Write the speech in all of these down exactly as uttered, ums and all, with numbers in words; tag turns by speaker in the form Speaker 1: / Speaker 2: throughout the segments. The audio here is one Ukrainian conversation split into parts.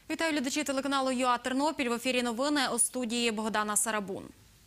Speaker 1: Вітаю глядачі телеканалу ЮА Тернопіль. В ефірі новини, у студії Богдана Сарабун.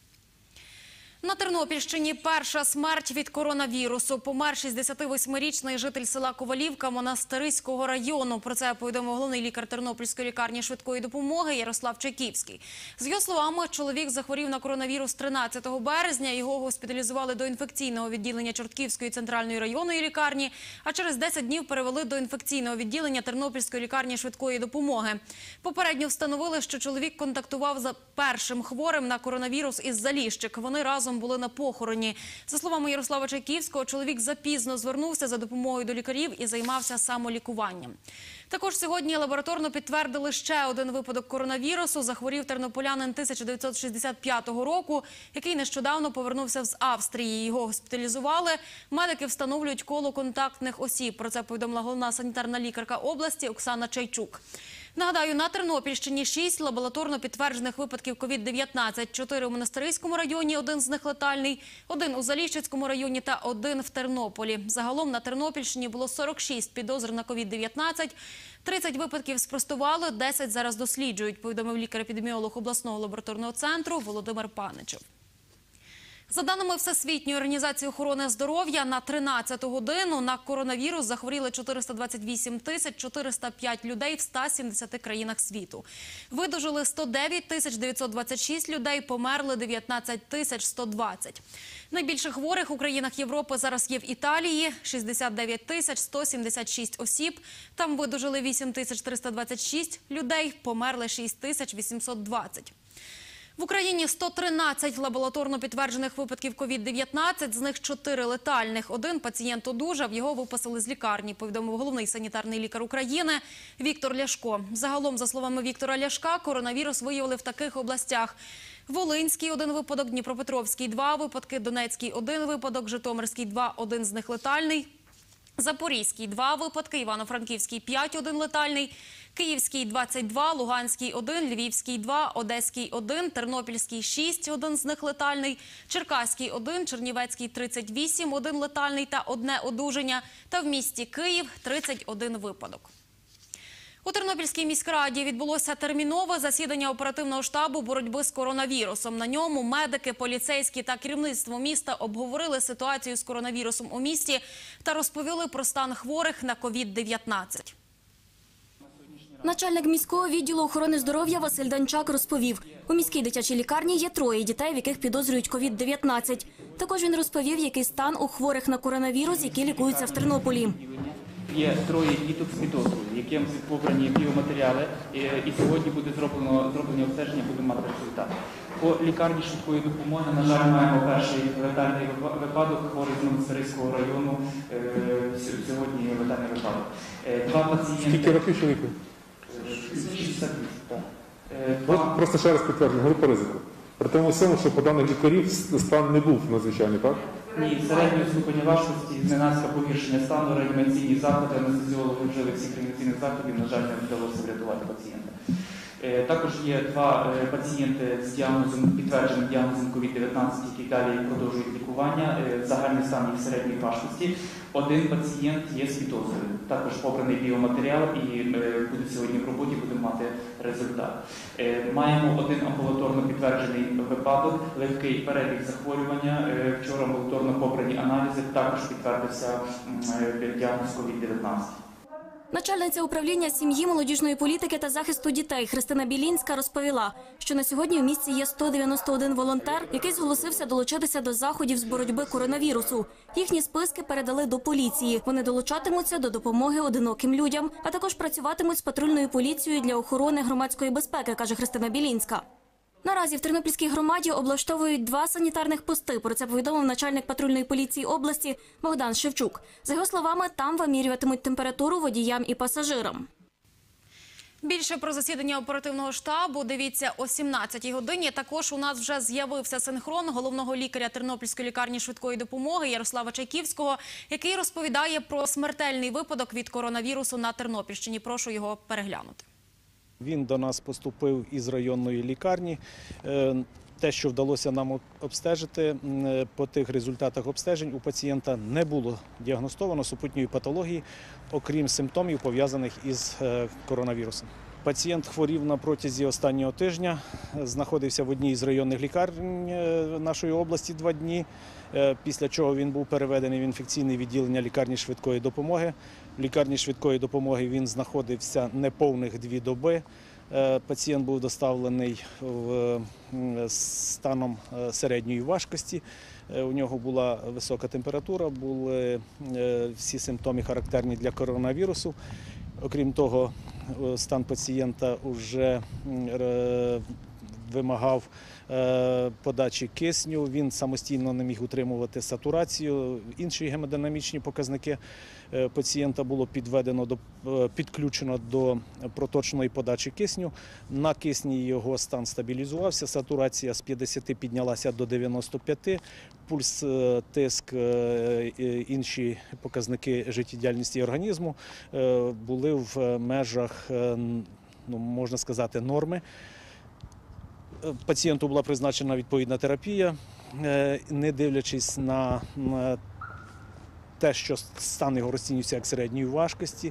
Speaker 1: На Тернопільщині перша смерть від коронавірусу. Помер шістдесятивосьмирічний житель села Ковалівка Монастириського району. Про це повідомив головний лікар Тернопільської лікарні швидкої допомоги Ярослав Чайківський. З його словами, чоловік захворів на коронавірус тринадцятого березня. Його госпіталізували до інфекційного відділення Чортківської центральної районної лікарні, а через десять днів перевели до інфекційного відділення Тернопільської лікарні швидкої допомоги. Попередньо встановили, що чоловік контактував з першим хворим на коронавірус із Заліщик. Вони разом були на похороні. За словами Ярослава Чайківського, чоловік запізно звернувся за допомогою до лікарів і займався самолікуванням. Також сьогодні лабораторно підтвердили ще один випадок коронавірусу. Захворів тернополянин тисяча дев'ятсот шістдесят п'ятого року, який нещодавно повернувся з Австрії. Його госпіталізували. Медики встановлюють коло контактних осіб. Про це повідомила головна санітарна лікарка області Оксана Чайчук. Нагадаю, на Тернопільщині шість лабораторно підтверджених випадків ковід дев'ятнадцять. Чотири у Монастириському районі, один з них летальний, один у Заліщицькому районі та один в Тернополі. Загалом на Тернопільщині було сорок шість підозр на ковід дев'ятнадцять. тридцять випадків спростували, десять зараз досліджують, повідомив лікар-епідеміолог обласного лабораторного центру Володимир Паничев. За даними Всесвітньої організації охорони здоров'я, на тринадцяту годину на коронавірус захворіли чотириста двадцять вісім тисяч чотириста п'ять людей в ста сімдесяти країнах світу. Видужили сто дев'ять тисяч дев'ятсот двадцять шість людей, померли дев'ятнадцять тисяч сто двадцять. Найбільше хворих у країнах Європи зараз є в Італії – шістдесят дев'ять тисяч сто сімдесят шість осіб. Там видужили вісім тисяч триста двадцять шість людей, померли шість тисяч вісімсот двадцять. В Україні сто тринадцять лабораторно підтверджених випадків ковід дев'ятнадцять, з них чотири летальних. Один пацієнт одужав, його виписали з лікарні, повідомив головний санітарний лікар України Віктор Ляшко. Загалом, за словами Віктора Ляшка, коронавірус виявили в таких областях: Волинський – один випадок, Дніпропетровський – два випадки, Донецький – один випадок, Житомирський – два, один з них летальний, Запорізький – два випадки, Івано-Франківський – п'ять, один летальний, Київський – двадцять два, Луганський – один, Львівський – два, Одеський – один, Тернопільський – шість, один з них летальний, Черкаський – один, Чернівецький – тридцять вісім, один летальний та одне одужання, та в місті Київ – тридцять один випадок. У Тернопільській міськраді відбулося термінове засідання оперативного штабу боротьби з коронавірусом. На ньому медики, поліцейські та керівництво міста обговорили ситуацію з коронавірусом у місті та розповіли про стан хворих на ковід дев'ятнадцять.
Speaker 2: Начальник міського відділу охорони здоров'я Василь Данчак розповів, у міській дитячій лікарні є троє дітей, в яких підозрюють ковід дев'ятнадцять. Також він розповів, який стан у хворих на коронавірус, які лікуються в Тернополі.
Speaker 3: Є троє діток з підозрою, яким побрані біоматеріали, і сьогодні буде зроблено зроблені обстеження, будемо мати результат. По лікарні швидкої допомоги, на жаль, маємо перший летальний випадок, хворий з Монастириського району, сьогодні летальний випадок. Два пацієнти...
Speaker 4: Скільки років чоловіку?
Speaker 3: шістдесят вісім, так.
Speaker 4: Два... Просто ще раз підтвердження, група ризику. При тому всьому, що по даних лікарів стан не був надзвичайний, так?
Speaker 3: Ні, середньої ступені важкості, зненацька погіршення стану, реанімаційні заходи, анестезіологи вжили всіх реанімаційних заходів, на жаль, не вдалося врятувати пацієнта. Також є два пацієнти з діагнозом, підтвердженим діагнозом ковід дев'ятнадцять, які далі продовжують лікування, загальний стан їх середньої важкості. Один пацієнт є з підозрою, також побраний біоматеріал і буде сьогодні в роботі, будемо мати результат. Маємо один амбулаторно підтверджений випадок, легкий перебіг захворювання. Вчора амбулаторно побрані аналізи, також підтвердився діагноз ковід дев'ятнадцять.
Speaker 2: Начальниця управління сім'ї, молодіжної політики та захисту дітей Христина Білінська розповіла, що на сьогодні у місті є сто дев'яносто один волонтер, який зголосився долучитися до заходів з боротьби коронавірусу. Їхні списки передали до поліції. Вони долучатимуться до допомоги одиноким людям, а також працюватимуть з патрульною поліцією для охорони громадської безпеки, каже Христина Білінська. Наразі в Тернопільській громаді облаштовують два санітарних пости. Про це повідомив начальник патрульної поліції області Богдан Шевчук. За його словами, там вимірюватимуть температуру водіям і пасажирам.
Speaker 1: Більше про засідання оперативного штабу дивіться о сімнадцятій годині. Також у нас вже з'явився синхрон головного лікаря Тернопільської лікарні швидкої допомоги Ярослава Чайківського, який розповідає про смертельний випадок від коронавірусу на Тернопільщині. Прошу його переглянути.
Speaker 5: Він до нас поступив із районної лікарні. Те, що вдалося нам обстежити, по тих результатах обстежень у пацієнта не було діагностовано супутньої патології, окрім симптомів, пов'язаних із коронавірусом. Пацієнт хворів на протязі останнього тижня, знаходився в одній з районних лікарень нашої області два дні, після чого він був переведений в інфекційне відділення лікарні швидкої допомоги. В лікарні швидкої допомоги він знаходився неповних дві доби. Пацієнт був доставлений в станом середньої важкості. У нього була висока температура, були всі симптоми характерні для коронавірусу. Окрім того, стан пацієнта вже вимагав подачі кисню, він самостійно не міг утримувати сатурацію, інші гемодинамічні показники пацієнта було підведено до, підключено до проточної подачі кисню. На кисні його стан стабілізувався, сатурація з п'ятдесяти піднялася до дев'яноста п'яти, пульс, тиск, інші показники життєдіяльності організму були в межах, ну, можна сказати, норми. Пацієнту була призначена відповідна терапія, не дивлячись на те, що стан його розцінюється як середньої важкості,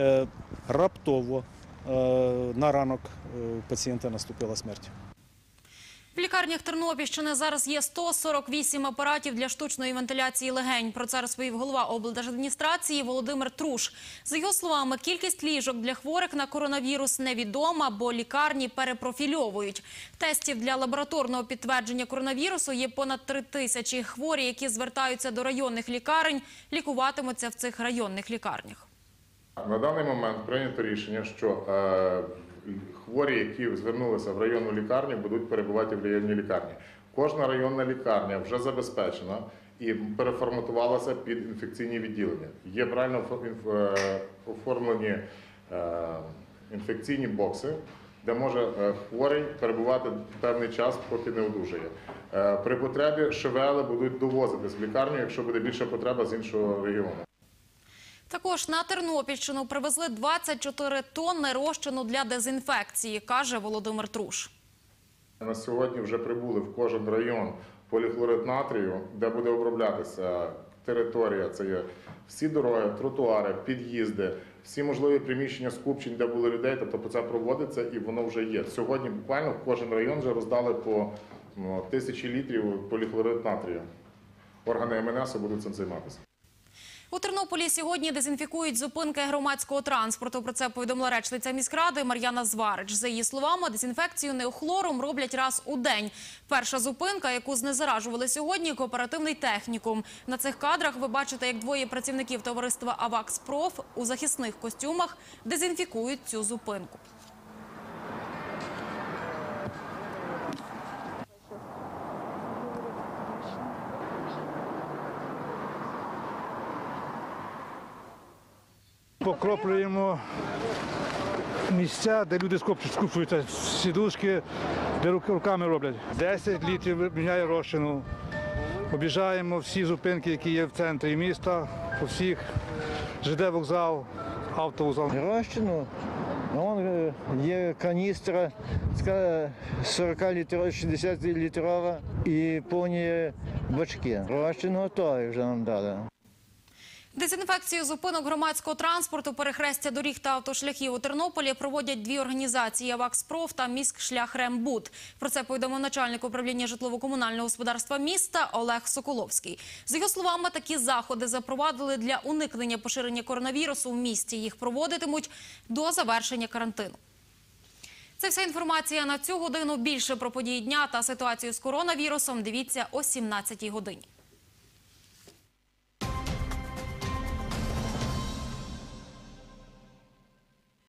Speaker 5: раптово на ранок у пацієнта наступила смерть.
Speaker 1: В лікарнях Тернопільщини зараз є сто сорок вісім апаратів для штучної вентиляції легень. Про це розповів голова облдержадміністрації Володимир Труш. За його словами, кількість ліжок для хворих на коронавірус невідома, бо лікарні перепрофільовують. Тестів для лабораторного підтвердження коронавірусу є понад три тисячі. Хворі, які звертаються до районних лікарень, лікуватимуться в цих районних лікарнях.
Speaker 6: На даний момент прийнято рішення, що е, хворі, які звернулися в районну лікарню, будуть перебувати в районній лікарні. Кожна районна лікарня вже забезпечена і переформатувалася під інфекційні відділення. Є правильно оформлені е, інфекційні бокси, де може хворий перебувати певний час, поки не одужає. Е, при потребі ШВЛ будуть довозитись в лікарню, якщо буде більша потреба з іншого регіону.
Speaker 1: Також на Тернопільщину привезли двадцять чотири тонни розчину для дезінфекції, каже Володимир Труш.
Speaker 6: На сьогодні вже прибули в кожен район поліхлорид натрію, де буде оброблятися територія. Це є всі дороги, тротуари, під'їзди, всі можливі приміщення скупчень, де були людей, тобто це проводиться і воно вже є. Сьогодні буквально в кожен район вже роздали по ну, тисячі літрів поліхлорид натрію. Органи ем ен ес будуть цим займатися.
Speaker 1: У Тернополі сьогодні дезінфікують зупинки громадського транспорту. Про це повідомила речниця міськради Мар'яна Зварич. За її словами, дезінфекцію неохлором роблять раз у день. Перша зупинка, яку знезаражували сьогодні – кооперативний технікум. На цих кадрах ви бачите, як двоє працівників товариства «Авакспроф» у захисних костюмах дезінфікують цю зупинку.
Speaker 7: Покроплюємо місця, де люди скупчуються, сідушки, де руками роблять. десять літрів міняє розчину. Об'їжджаємо всі зупинки, які є в центрі міста, по всіх, ЖД-вокзал, автовокзал.
Speaker 8: Розчину, вон є каністра сорок літрова, шістдесят літрова і повні бачки. Розчин готовий вже нам дали.
Speaker 1: Дезінфекцію зупинок громадського транспорту, перехрестя доріг та автошляхів у Тернополі проводять дві організації «Авакспроф» та «Міськшляхрембуд». Про це повідомив начальник управління житлово-комунального господарства міста Олег Соколовський. За його словами, такі заходи запровадили для уникнення поширення коронавірусу в місті. Їх проводитимуть до завершення карантину. Це вся інформація на цю годину. Більше про події дня та ситуацію з коронавірусом дивіться о сімнадцятій годині.